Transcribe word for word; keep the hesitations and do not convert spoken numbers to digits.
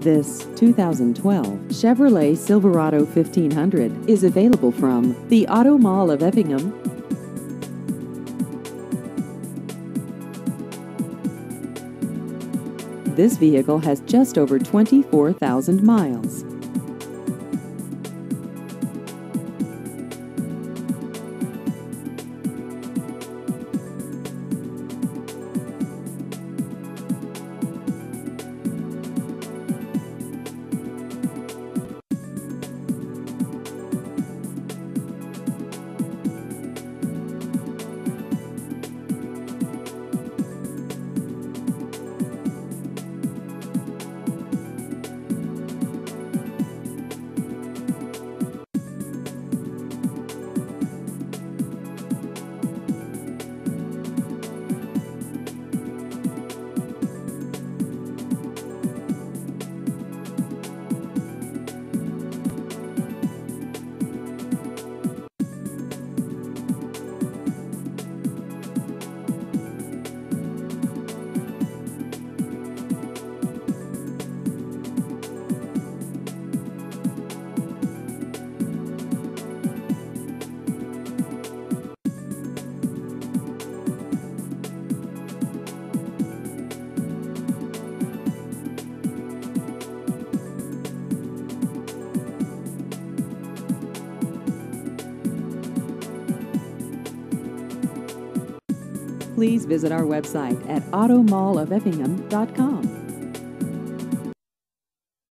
This two thousand twelve Chevrolet Silverado fifteen hundred is available from the Auto Mall of Effingham. This vehicle has just over twenty-four thousand miles. Please visit our website at auto mall of effingham dot com.